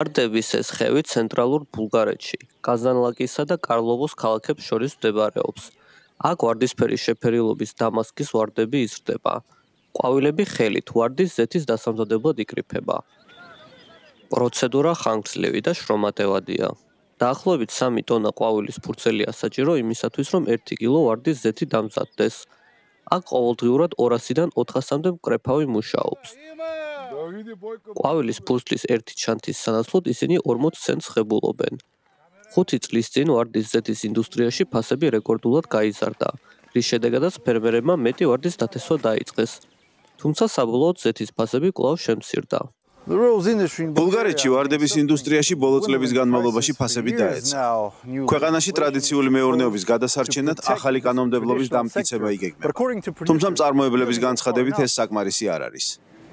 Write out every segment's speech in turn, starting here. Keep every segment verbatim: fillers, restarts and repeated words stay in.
ვარდების ეს ხევი ცენტრალურ ბულგარეთში, კაზანლაკისა და კარლოვოს ქალაქებს შორის მდებარეობს. აქ ვარდისფერი შეფერილობის დამასკის ვარდები იზრდება. ყვავილები ხელით ვარდის ზეთის დასამზადებლად იკრიფება. პროცედურა ხანგრძლივი და შრომატევადია. დაახლოებით სამი ტონა ყვავილის ფურცელია საჭირო იმისათვის, რომ ერთი კილო ვარდის ზეთი დამზადდეს. აქ ყოველდღიურად ორასიდან ოთხასამდე მკრეფავი მუშაობს. ყვავილის ფურცლის ერთი ჩანთის სანაცვლოდ ისინი ორმოც ცენტს ღებულობენ. ხუთი წლის წინ ვარდის ზეთის ინდუსტრიაში ფასები რეკორდულად გაიზარდა, რის შედეგადაც ფერმერებმა მეტი ვარდის დათესვა დაიწყეს. თუმცა საბოლოოდ ზეთის ფასები კვლავ შემცირდა. ბულგარეთში ვარდების ინდუსტრიაში ბოლო წლების განმავლობაში ფასები დაეცა. ქვეყანაში ტრადიციული მეურნეობის გადასარჩენად ახალი კანონმდებლობის დამტკიცება იგეგმება. თუმცა მწარმოებლების განცხადებით ეს საკმარისი არ არის.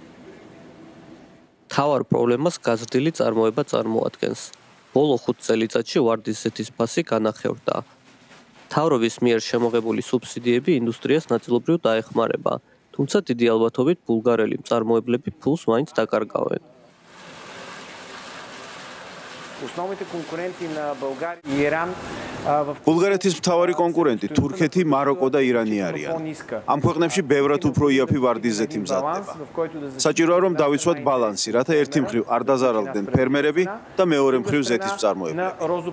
მთავარ პრობლემას გაზრდილი წარმოება წარმოადგენს. ბოლო ხუთ წელიწადში ვარდის ზეთის ფასი განახევრდა. მთავრობის მიერ შემოღებული სუბსიდიები ინდუსტრიას ნაწილობრივ დაეხმარება, თუმცა დიდი ალბათობით ბულგარელი მწარმოებლები ფულს მაინც დაკარგავენ. ბულგარეთის მთავარი კონკურენტი თურქეთი, მაროკო და ირანი არიან. ამ ქვეყნებში ბევრად უფრო იაფი ვარდის ზეთი მზადდება. საჭიროა რომ დავიცვათ ბალანსი, რათა ერთი მხრივ არ დაზარალდნენ ფერმერები და მეორე მხრივ ზეთის მწარმოებლები.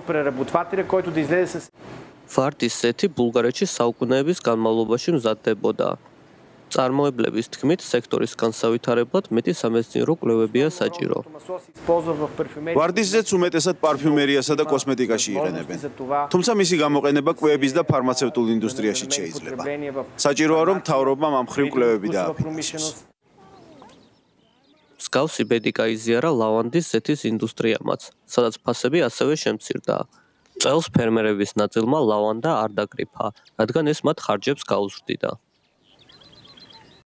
ვარდის ზეთი ბულგარეთში საუკუნეების განმავლობაში მზადდებოდა. მწარმოებლების თქმით, სექტორის განსავითარებლად მეტი სამეცნიერო კვლევებია საჭირო. ვარდის ზეთს უმეტესად პარფიუმერიასა და კოსმეტიკაში იყენებენ. თუმცა მისი გამოყენება კვების და ფარმაცევტულ ინდუსტრიაში შეიძლება. საჭიროა რომ მთავრობამ ამ მხრივ კვლევები დააფინანსოს. მსგავსი ბედი გაიზიარა ლავანდის ზეთის ინდუსტრიამაც, სადაც ფასები ასევე შემცირდა. წელს ფერმერების ნაწილმა ლავანდა არ დაკრიფა, რადგან ეს მათ ხარჯებს გაუზრდიდა.